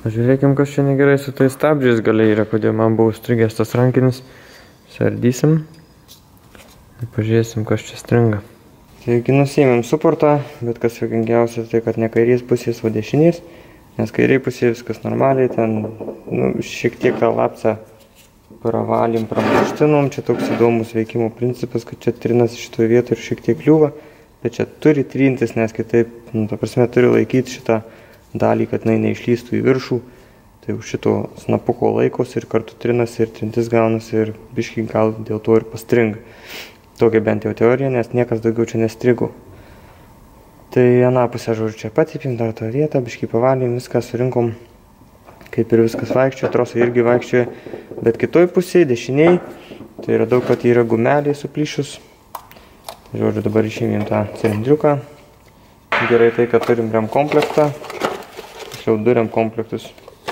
Pažiūrėkim, kas čia negerai su tais stabdžiais galiai yra, kodėl man buvo strigęs tas rankinis. Sardysim ir pažiūrėsim, kas čia stringa. Taigi nusiėmėm suportą, bet kas juokingiausia, tai kad ne kairės pusės, o dešinės, nes kairiai pusėje viskas normaliai, ten šiek tiek tą lapsą pravalėm, pramuštinom, čia toks įdomus veikimo principas, kad čia trinas šitoje vietoje ir šiek tiek kliūva, bet čia turi trintis, nes kitaip, ta prasme, turi laikyti šitą dalį, kad neišlystų į viršų, tai už šito snapuko laikos ir kartu trinas ir trintis gaunasi ir biškai gal dėl to ir pastringa. Tokia bent jau teorija, nes niekas daugiau čia nestrigo. Tai aną pusę, žodžiu, čia patipim dar tą vietą, biškai pavalėm, viską surinkom, kaip ir viskas vaikščioja, trosai irgi vaikščioja, bet kitoj pusėje, dešiniai, tai yra daug, kad yra gumeliai suplyšus. Žodžiu, dabar išėmėm tą cilindriuką. Gerai tai, kad turim rem komplektą. Tiksliau, du rem komplektus.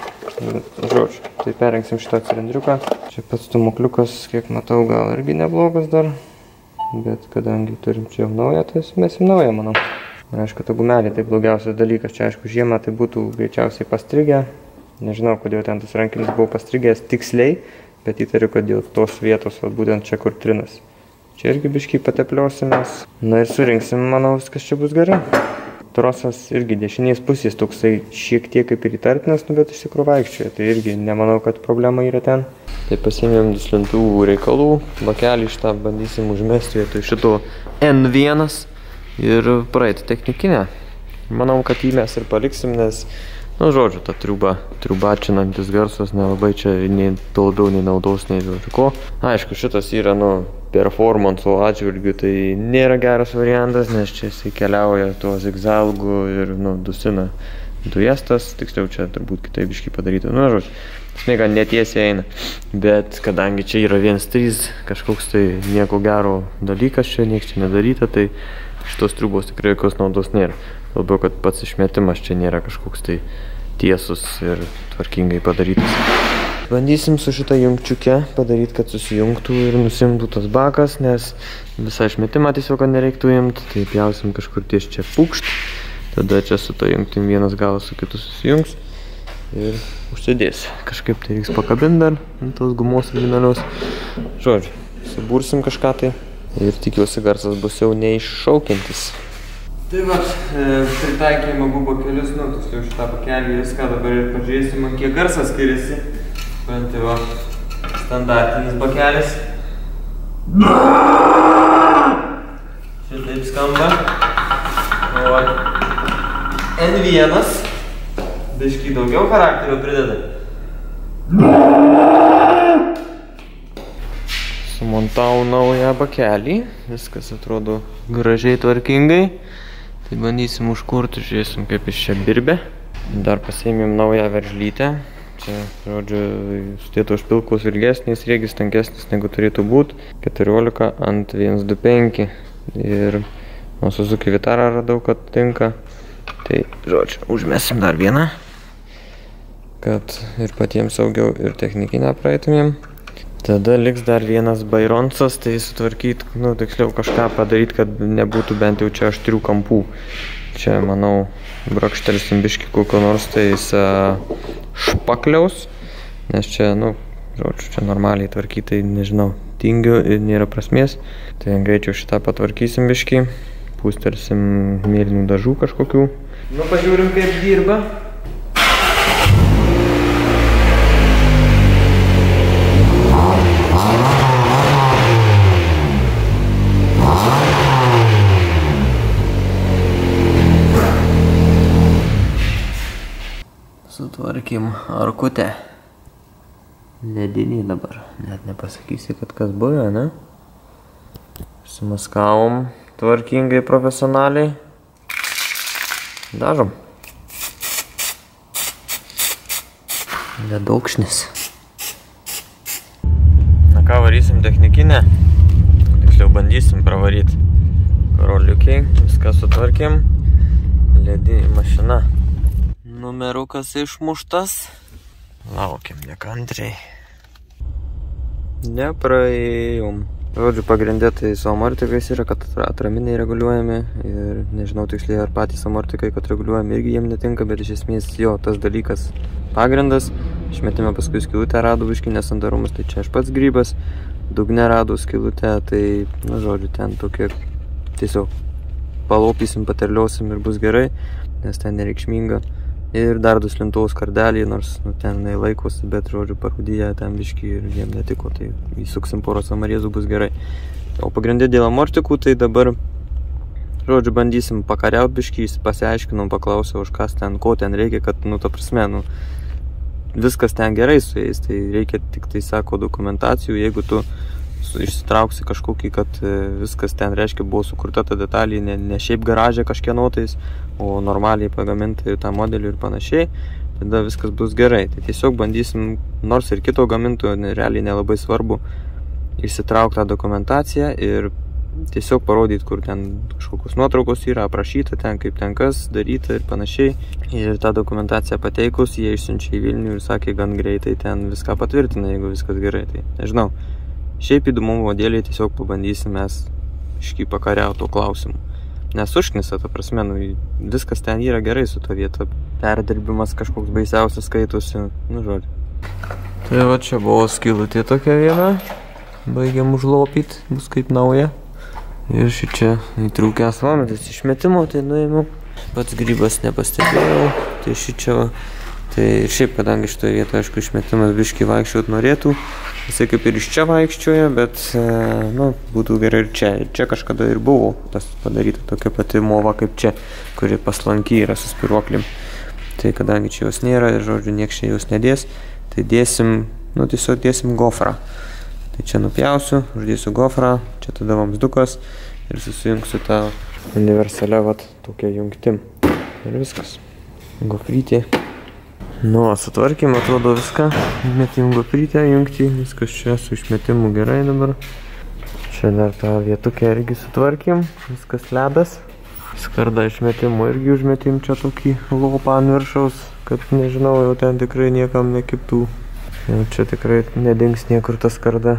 Žodžiu, tai perrengsim šitą cilindriuką. Čia pats stumukliukas, kiek matau, gal irgi neblogas dar. Bet kadangi turim čia jau naują, tai sumesim naują, manau. Ir aišku, ta gumelė tai blogiausias dalykas. Čia, aišku, žiemą tai būtų greičiausiai pastrigę. Nežinau, kodėl ten tas rankinis buvo pastrigęs tiksliai, bet įtariu, kad dėl tos vietos, būtent čia, kur trinas. Čia irgi biškai patepliosimės. Na ir surinksim, manau, viskas čia bus gerai. Trosas irgi dešinės pusės toksai šiek tiek kaip ir įtartinas, bet iš tikrųjų vaikščioja. Tai irgi nemanau, kad problema yra ten. Tai pasiėmėm duslintuvų reikalų. Bakelį šitą bandysim užmesti vietoj šito N1 ir praeiti technikinę. Manau, kad jį mes ir paliksim, nes, žodžiu, ta triubačinantis garsas nelabai čia nei to labiau, nei naudos, nei žodžiu ko. Aišku, šitas yra, performanso atžvilgių, tai nėra geras variantas, nes čia jisai keliauja tuo zigzalgu ir, dusina dujas tas, tiksliau čia turbūt kitaip biškai padaryta. Žodžiu, smėga netiesiai eina, bet kadangi čia yra 1.3 kažkoks tai nieko gero dalykas, čia nieks čia nedaryta, tai šitos triubos tikrai jokios naudos nėra. Labiau, kad pats išmetimas čia nėra kažkoks tai tiesus ir tvarkingai padarytas. Bandysim su šitą jungčiuke padaryti, kad susijungtų ir nusimtų tas bakas, nes visą išmetimą tiesiog, kad nereiktų imti, tai pjausim kažkur ties čia pukšt, tada čia su to jungtim vienas galas su kitu susijungs ir užsidės. Kažkaip tai reiks pakabinti dar ant tos gumos originalios. Žodžiu, subursim kažką tai ir tikiuosi garsas bus jau neiššaukiantis. Tai va, pritaikėm abu bakelius, tiksliau šitą bakelį viską, dabar ir pažiūrėsim, kiek garsas skiriasi. Tai va, standartinis bakelis. Šitaip skamba. O N1 biškai daugiau charakterio prideda. Sumontau naują bakelį. Viskas atrodo gražiai tvarkingai. Tai bandysim užkurti, žiūrėsim, kaip iš čia birbė. Dar pasiėmėm naują veržlytę. Čia, žodžiu, sudėtų užpilkos ilgesnis, riegis tankesnis negu turėtų būti. 14 ant 125. Ir Suzuki Vitara radau, kad tinka. Tai, žodžiu, užmesim dar vieną, kad ir patiems saugiau ir technikinę praeitumėm. Tada liks dar vienas baironsas, tai sutvarkyti, tiksliau kažką padaryti, kad nebūtų bent jau čia aštrių kampų. Čia, manau, brakštelsim biškį kokio nors tais špakliaus, nes čia, žodžiu, čia normaliai tvarkyti, nežinau, tingiu ir nėra prasmės. Tai greičiau šitą patvarkysim biškį, pūstelsim mėlynų dažų kažkokių. Pažiūrim, kaip dirba. Sutvarkim arkutę. Ledinį dabar. Net nepasakysi, kad kas buvo, ne? Sumaskavom tvarkingai, profesionaliai. Dažom. Ledokšnis. Na ką, varysim technikinę. Tiksliau bandysim pravaryti. Karoliukiai. Viską sutvarkim. Ledinė mašina. Numerukas išmuštas. Laukiam nekantriai. Nepraėjom. Žodžiu, pagrindė tai su amortikais yra, kad atraminiai reguliuojami ir nežinau tiksliai ar patys amortikai, kad reguliuojami irgi jiem netinka, bet iš esmės jo tas dalykas pagrindas. Išmetime paskui skylutę rado biškį nesandarumus, tai čia aš pats grybas, dugne rado skylutę, tai, nu žodžiu, ten tokie tiesiog palopysim, paterliosim ir bus gerai, nes ten nereikšminga. Ir dar 2 slintuvos kardelį, nors nu, ten laikosi, bet žodžiu parūdyje ten biškį ir jiem netiko, tai įsuksim porą samarėzų, bus gerai. O pagrindė dėl amortikų, tai dabar žodžiu bandysim pakariaut biškį, pasiaiškinom, paklausiau už kas ten, ko ten reikia, kad nu ta prasme, nu viskas ten gerai su jais, tai reikia tik tai sako dokumentacijų, jeigu tu išsitrauksi kažkokį, kad viskas ten reiškia buvo sukurta ta detalė, ne šiaip garažė kažkieno tais, o normaliai pagaminta ir tą modelį ir panašiai, tada viskas bus gerai. Tai tiesiog bandysim, nors ir kito gamintojo realiai nelabai svarbu, išsitraukti tą dokumentaciją ir tiesiog parodyti, kur ten kažkokios nuotraukos yra aprašyta, ten kaip ten kas daryta ir panašiai. Ir tą dokumentaciją pateikus, jie išsiunčia į Vilnių ir sakė, gan greitai ten viską patvirtina, jeigu viskas gerai. Tai nežinau. Šiaip įdomumo dėliai tiesiog pabandysim mes iškai pakariauti to klausimu. Nes užknisa, ta prasme, nu, viskas ten yra gerai su to vieta. Perdirbimas kažkoks baisiausias skaitosi, nu žodžiu. Tai va čia buvo skylutė tokia viena. Baigiam užlopyti, bus kaip nauja. Ir šičia įtrūkęs vamzdis išmetimo, tai nuėmiau. Pats grybas nepastebėjau, tai šičia va. Tai šiaip, kadangi šitoje vietoje, aišku, išmetimas biškį vaikščiot norėtų, jisai kaip ir iš čia vaikščioja, bet, nu, būtų gerai ir čia. Ir čia kažkada ir buvo tas padaryta tokia pati mova kaip čia, kuri paslanky yra su spiruoklim. Tai kadangi čia jos nėra ir, žodžiu, nieks čia jos nedės, tai dėsim, nu, tiesiog dėsim gofrą. Tai čia nupjausiu, uždėsiu gofrą, čia tada vamzdukas ir susijungsiu tą universalia, vat, tokia jungtim. Ir viskas. Gofrytė. Nu, sutvarkėm, atrodo viską. Metim gofrytę jungtį, viskas čia su išmetimu gerai dabar. Čia dar tą vietukę irgi sutvarkėm, viskas ledas. Skardą išmetimu irgi užmetim čia tokį lopą ant viršaus, kad nežinau, jau ten tikrai niekam nekiptų. Jau čia tikrai nedings niekur ta skarda.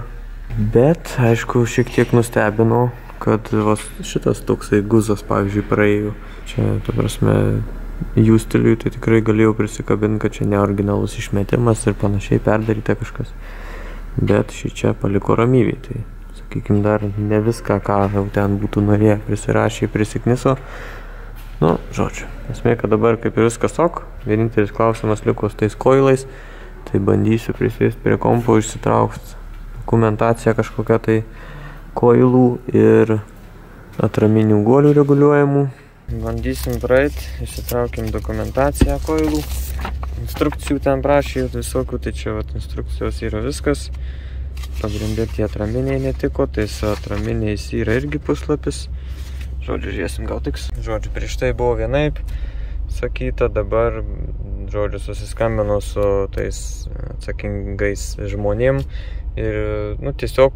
Bet, aišku, šiek tiek nustebino, kad šitas toksai guzas, pavyzdžiui, praėjo. Čia, ta prasme, jų stiliui tai tikrai galėjau prisikabinti, kad čia neoriginalus išmetimas ir panašiai perdaryta kažkas. Bet šį čia paliko ramybėj, tai sakykim dar ne viską, ką jau ten būtų norėję prisirašė, prisikniso. Nu, žodžiu, esmė, kad dabar kaip ir viskas ok, vienintelis klausimas liko su tais koilais, tai bandysiu prisėsti prie kompo, išsitraukti dokumentaciją kažkokią tai koilų ir atraminių guolių reguliuojamų. Bandysim praeiti, išsitraukim dokumentaciją koilų, instrukcijų ten prašė visokių, tai čia vat, instrukcijos yra viskas. Pagrindė tie atraminiai netiko, tai su atraminiais yra irgi puslapis. Žodžiu, žiūrėsim gal tiks. Žodžiu, prieš tai buvo vienaip sakyta, dabar, žodžiu, susiskambino su tais atsakingais žmonėm ir, nu, tiesiog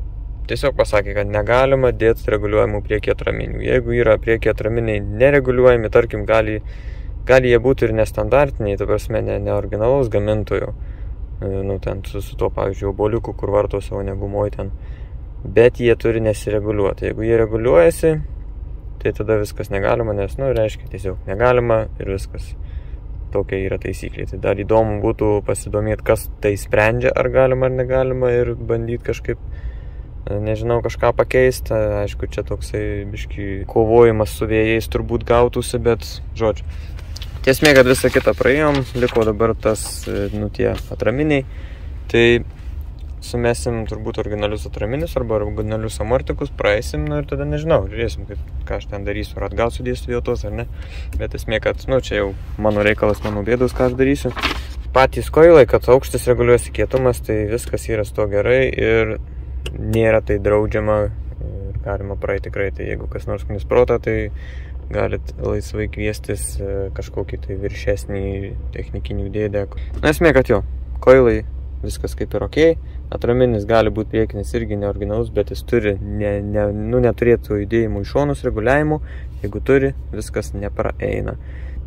pasakė, kad negalima dėti reguliuojamų prieky atraminių. Jeigu yra prieky atraminiai nereguliuojami, tarkim, gali jie būti ir nestandartiniai, ta prasme, ne originalaus gamintojo, nu, ten su tuo, pavyzdžiui, oboliuku, kur varto savo negumoj ten, bet jie turi nesireguliuoti. Jeigu jie reguliuojasi, tai tada viskas negalima, nes, nu, reiškia, tiesiog negalima ir viskas. Tokia yra taisyklė. Tai dar įdomu būtų pasidomėti, kas tai sprendžia, ar galima ar negalima ir bandyti kažkaip, nežinau, kažką pakeisti. Aišku, čia toksai biškį kovojimas su vėjais turbūt gautųsi, bet, žodžiu. Tiesmė, kad visą kitą praėjom, liko dabar tas, nu, tie atraminiai. Tai sumesim turbūt originalius atraminius arba originalius amortikus, praeisim, nu ir tada nežinau, žiūrėsim, ką aš ten darysiu, ar atgal sudėsiu vietos ar ne. Bet esmė, kad, nu, čia jau mano reikalas, mano bėdos, ką aš darysiu. Patys koilai, kad aukštis reguliuosi kietumas, tai viskas yra su to gerai ir nėra tai draudžiama ir galima praeiti tikrai. Tai jeigu kas nors knis protą, tai galit laisvai kviestis kažkokį tai viršesnį technikinių dėdę. Na, esmė, kad jo, koilai viskas kaip ir okei. Atraminis gali būti priekinis irgi neoriginalus, bet jis turi, neturėtų judėjimų į šonus reguliavimų. Jeigu turi, viskas nepraeina.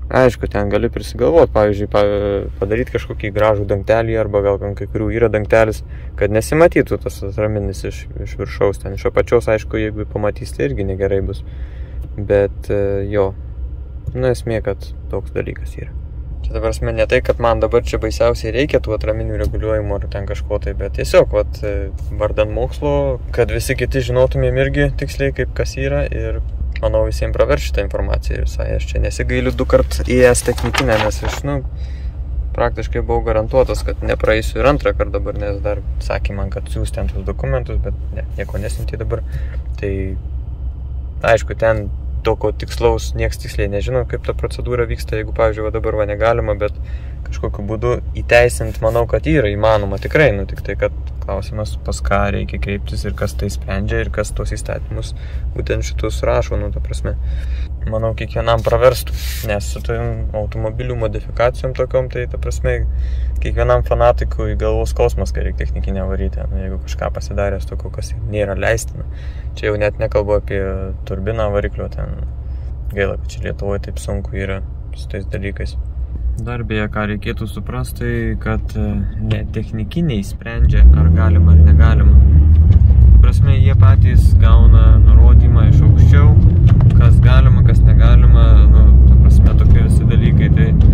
Aišku, ten gali prisigalvoti, pavyzdžiui, padaryti kažkokį gražų dangtelį arba gal kai kurių yra dangtelis, kad nesimatytų tas atraminis iš viršaus. Ten iš apačios, aišku, jeigu pamatysite, irgi negerai bus. Bet jo, esmė, kad toks dalykas yra. Čia dabar esmė ne tai, kad man dabar čia baisiausiai reikia tų atraminių reguliuojimų ar ten kažko tai, bet tiesiog, vardan mokslo, kad visi kiti žinotumėm irgi tiksliai, kaip kas yra ir manau visiems praverš šitą informaciją visai. Aš čia nesigailiu 2 kart įėjęs technikinę, nes aš, praktiškai buvau garantuotas, kad nepraeisiu ir 2 kartą dabar, nes dar sakė man, kad siūs ten tuos dokumentus, bet nieko nesiuntė dabar. Tai, aišku, ten tokio tikslaus, nieks tiksliai nežino, kaip ta procedūra vyksta, jeigu, pavyzdžiui, dabar negalima, bet kažkokiu būdu įteisint, manau, kad yra įmanoma tikrai, tik tai, kad klausimas, pas ką reikia kreiptis ir kas tai sprendžia ir kas tos įstatymus būtent šitus rašo, ta prasme. Manau, kiekvienam praverstų, nes su automobilių modifikacijom tokiom, tai ta prasme, kiekvienam fanatikui galvos skausmas, kai reikia technikinę varyti, jeigu kažką pasidaręs tokio, kas nėra leistina. Čia jau net nekalbu apie turbiną variklio, ten gaila, kad čia Lietuvoje taip sunku yra su tais dalykais. Dar beje, ką reikėtų suprasti, kad ne technikiniai sprendžia, ar galima ar negalima. Prasme, jie patys gauna nurodymą iš aukščiau, kas galima, kas negalima, ta prasme, tokie visi dalykai.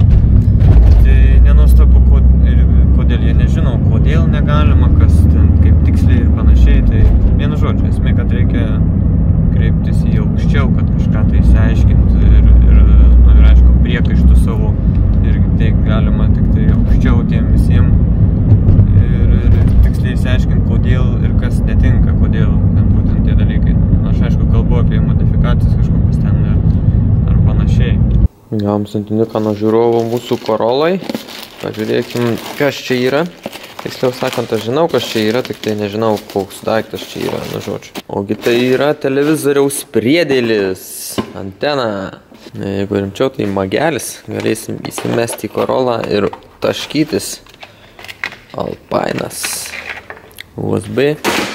Tai nenuostabu, kodėl jie nežino, kodėl negalima, kas ten kaip tiksliai ir panašiai. Tai vienu žodžiu, esmė, kad reikia kreiptis į aukščiau, kad kažką tai išsiaiškinti ir aišku, priekaištų savo irgi tai galima tik tai aukščiau tiem visiems ir tiksliai išsiaiškinti, kodėl ir kas netinka, kodėl ten būtent tie dalykai. Aš aišku kalbu apie modifikacijas kažkokias ten ar panašiai. Gavom siuntiniuką nuo žiūrovų mūsų Corolai. Pažiūrėkim, kas čia yra. Tiksliau sakant, aš žinau, kas čia yra, tik tai nežinau, koks daiktas čia yra, žodžiu. Ogi tai yra televizoriaus priedėlis, antena. Jeigu rimčiau, tai magelis. Galėsim įsimesti į Corolą ir taškytis. Alpinas. USB.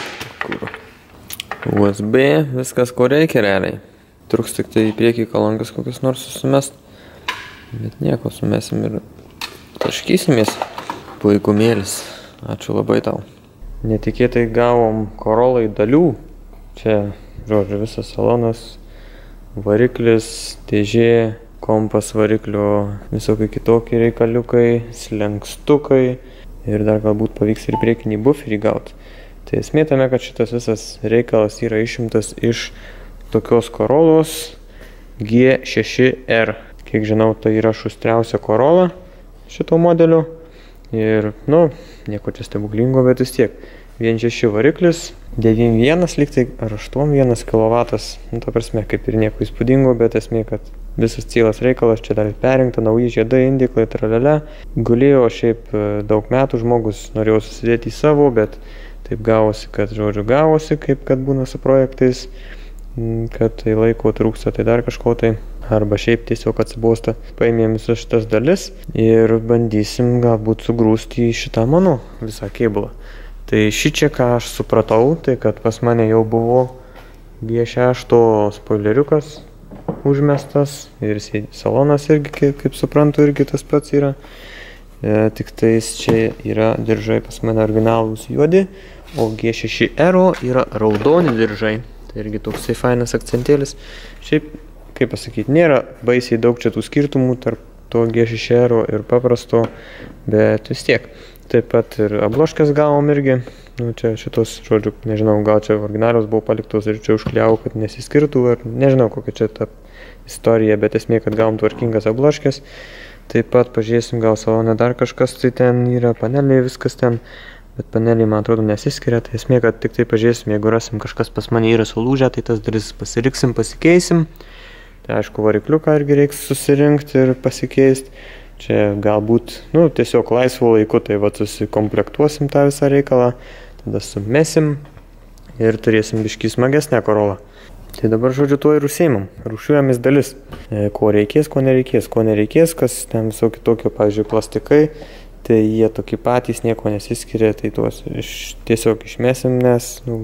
USB, viskas ko reikia realiai. Truks tik tai į priekį kalangas kokius nors susimest. Bet nieko, sumesim ir taškysimės. Puikumėlis. Ačiū labai tau. Netikėtai gavom Corolai dalių. Čia, žodžiu, visas salonas. Variklis, dėžė, kompas variklio, visokie kitokie reikaliukai, slenkstukai ir dar galbūt pavyks ir priekinį buferį gauti. Tai esmė tame, kad šitas visas reikalas yra išimtas iš tokios Corolos G6R. Kiek žinau, tai yra šustriausia Corola šito modeliu. Ir, nieko čia stebuklingo, bet vis tiek. 1.6 variklis, 9.1 lyg tai ar 8.1 kW, ta prasme, kaip ir nieko įspūdingo, bet esmė, kad visas cielas reikalas, čia dar perrinkta, nauji žiedai, indiklai, tralele. Gulėjo šiaip daug metų, žmogus norėjo susidėti į savo, bet taip gavosi, kad gavosi, kaip kad būna su projektais, kad tai laiko trūksta, tai dar kažko tai, arba šiaip tiesiog atsibosta. Paėmėm visas šitas dalis ir bandysim galbūt sugrūsti į šitą mano visą kėbulą. Tai šičia, ką aš supratau, tai kad pas mane jau buvo G6 spoileriukas užmestas ir salonas irgi, kaip suprantu, irgi tas pats yra. Tik tais čia yra diržai pas mane originalūs juodi, o G6R yra raudoni diržai. Tai irgi toksai fainas akcentėlis. Šiaip, kaip pasakyti, nėra baisiai daug čia tų skirtumų tarp to G6R ir paprasto, bet vis tiek. Taip pat ir abloškės gavom irgi. Čia šitos, žodžiu, nežinau, gal čia originalios buvo paliktos ir čia užkliau, kad nesiskirtų, ar nežinau, kokia čia ta istorija, bet esmė, kad gavom tvarkingas abloškės. Taip pat pažiūrėsim, gal salone dar kažkas, tai ten yra paneliai, viskas ten, bet paneliai, man atrodo, nesiskiria. Tai esmė, kad tik tai pažiūrėsim, jeigu rasim kažkas pas mane yra sulūžę, tai tas dalis pasiriksim, pasikeisim. Tai aišku, varikliuką irgi reiks susirinkti ir pasikeisti. Čia galbūt, tiesiog laisvo laiku, tai susikomplektuosim tą visą reikalą, tada sumesim ir turėsim biškį smagesnę Corolą. Tai dabar, žodžiu, tuo ir užsiimam, rūšiuojamis dalis. Ko reikės, ko nereikės, kas ten visokie tokio, pavyzdžiui, plastikai, tai jie tokie patys, nieko nesiskiria, tai tuos tiesiog išmesim, nes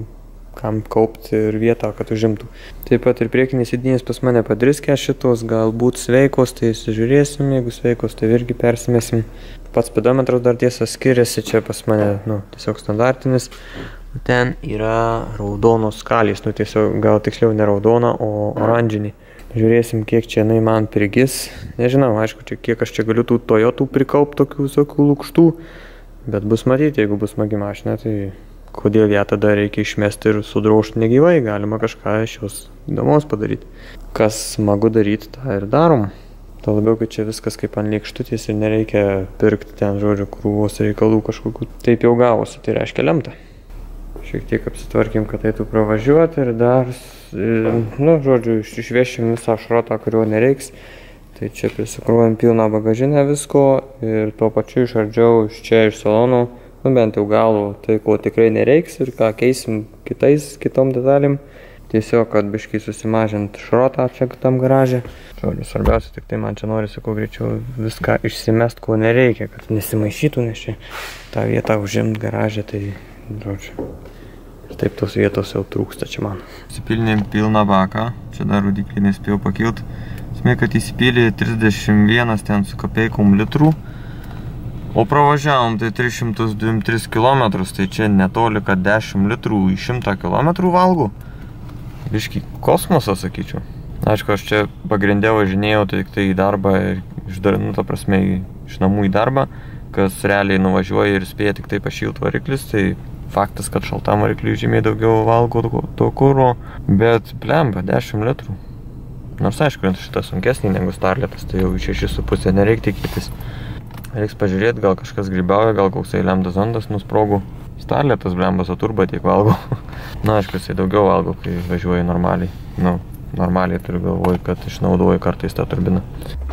kam kaupti ir vietą, kad užimtų. Taip pat ir priekinės sėdynės pas mane padriskė šitos, galbūt sveikos, tai žiūrėsim, jeigu sveikos, tai irgi persimesim. Pats speedometras dar tiesa skiriasi, čia pas mane, tiesiog standartinis. Ten yra raudonos skalės, tiesiog gal tiksliau ne raudona, o oranžinį. Žiūrėsim, kiek čia jinai man prigis. Nežinau, aišku, kiek aš čia galiu tų Toyotų prikaupti tokių visokių lukštų, bet bus matyti, jeigu bus smagi mašina, tai kodėl ją tada reikia išmesti ir sudrožti negyvai, galima kažką iš jos įdomaus padaryti. Kas smagu daryti, tą ir darom. Tuo labiau, kad čia viskas kaip ant lėkštutės ir nereikia pirkti ten, žodžiu, krūvos reikalų kažkokių. Taip jau gavosi, tai reiškia lemta. Šiek tiek apsitvarkim, kad eitų pravažiuoti ir dar, žodžiu, išvešim visą šrotą, kurio nereiks. Tai čia prisikruojam pilną bagažinę visko ir tuo pačiu išardžiau iš čia iš salonų, bent jau galų, tai ko tikrai nereiks ir ką keisim kitom detalėm. Tiesiog, kad biškai susimažint šrotą čia tam garaže. Žodžiu, svarbiausia, tik tai man čia norisi kuo greičiau viską išsimest, ko nereikia, kad nesimaišytų, nes čia tą vietą užimt garaže, tai, žodžiu. Ir taip tos vietos jau trūksta čia man. Įsipilnėm pilną baką, čia dar rodiklį nespėjau pakilt. Smė, kad įsipilė 31 ten su kapeikom litrų. O pravažiavom tai 323 km, tai čia netoli, kad 10 litrų į 100 km valgau. Biški kosmosas, sakyčiau. Aišku, aš čia pagrindė važinėjau tai tik tai į darbą ir iš namų į darbą, kas realiai nuvažiuoja ir spėja tik tai pašilti variklis, tai faktas, kad šaltam varikliui žymiai daugiau valgo to kuro, bet blemba, 10 litrų. Nors aišku, šitas sunkesnį negu Starletas, tai jau 6,5 nereikia tikėtis. Reiks pažiūrėti, gal kažkas grybauja, gal koksai lemdas zondas nusprogų. Starletas blembas, o turba tiek valgo. Na, aišku, jisai daugiau valgo, kai važiuoji normaliai. Normaliai turiu galvoj, kad išnaudoji kartais tą turbiną.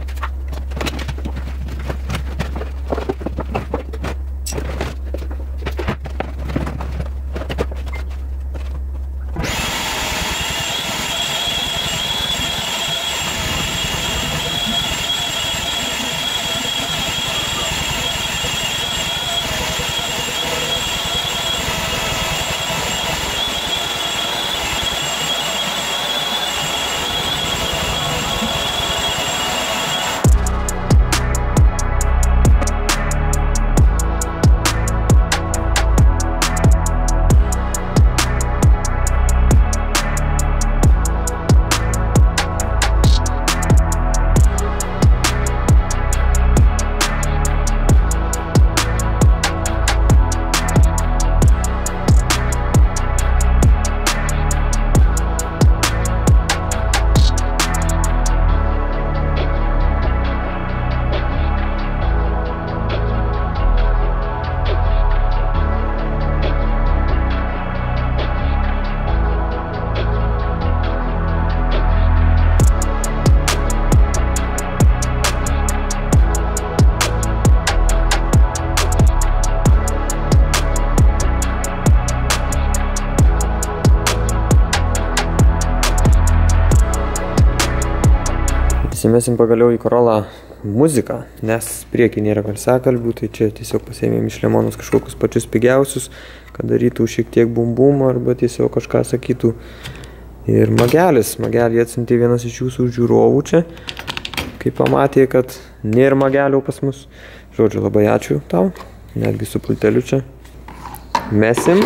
Įsimesim pagaliau į Corollą muziką, nes priekį nėra garsiakalbių, tai čia tiesiog pasiėmėm iš Lemonus kažkokius pačius pigiausius, kad darytų šiek tiek bum arba tiesiog kažką sakytų. Ir Magelį atsiuntė vienas iš jūsų žiūrovų čia, kai pamatė, kad nėra Magelių pas mus. Žodžiu, labai ačiū tau, netgi su pulteliu čia. Mesim.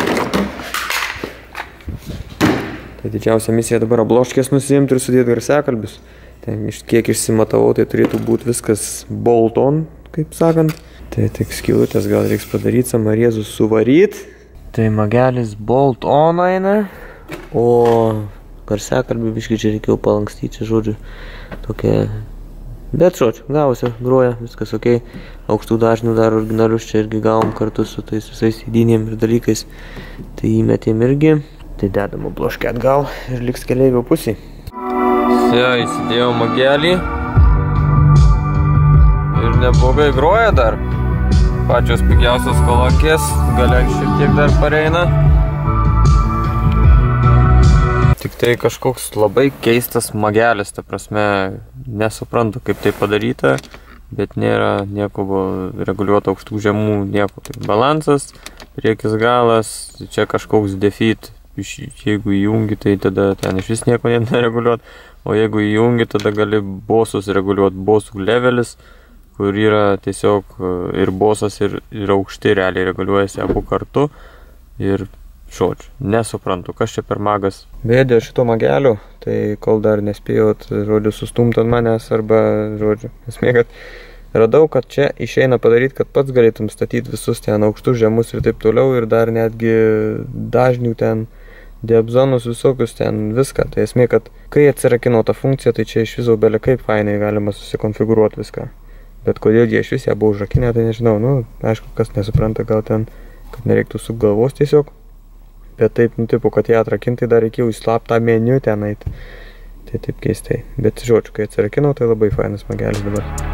Tai didžiausia misija dabar bloškės nusiimti ir sudėti garsiakalbius. Ten kiek išsimatavau, tai turėtų būti viskas bolt on, kaip sakant. Tai tik skylutės gal reiks padaryti, samariezus suvaryt. Tai Magelis bolt on eina, o garsiakalbį biškai čia reikėjo palankstyti, žodžiu, tokia. Bet žodžiu, gavosi, groja, viskas ok. Aukštų dažnių dar originalius čia irgi gavom kartu su tais visais įdynėm ir dalykais. Tai įmetėm irgi. Tai dedam bloškę atgal ir liks keleivio pusėj. Įsidėjau Magelį ir neblogai groja dar. Pačios pigiausios kolokės, gale šiek tiek dar pareina. Tik tai kažkoks labai keistas Magelis, ta prasme, nesuprantu kaip tai padaryta, bet nėra nieko reguliuota aukštų žemų, nieko. Tai balansas, priekis galas, čia kažkoks defeat jeigu įjungi, tai tada ten iš vis nieko nereguliuot, o jeigu įjungi, tada gali bosus reguliuot, bosų levelis, kur yra tiesiog ir bosas, ir aukšti realiai reguliuojasi abu kartu ir žodžiu, nesuprantu, kas čia per magas. Beje, dėl šito magelio, tai kol dar nespėjot, žodžiu, sustumti ant manęs arba, žodžiu, esmė, kad radau, kad čia išeina padaryti, kad pats galėtum statyti visus ten aukštus, žemus ir taip toliau ir dar netgi dažnių ten, diapazonus visokius ten viską. Tai esmė, kad kai atsirakino tą funkciją, tai čia iš viso belė kaip fainai galima susikonfigūruoti viską. Bet kodėl jie iš vis ją buvo užrakinę, tai nežinau, nu, aišku, kas nesupranta, gal ten, kad nereiktų su galvos tiesiog. Bet taip, nu, tipo, kad ją atrakinti, dar reikėjo įslaptą meniu ten eiti. Tai taip keistai. Bet žodžiu, kai atsirakino, tai labai fainas magelis dabar.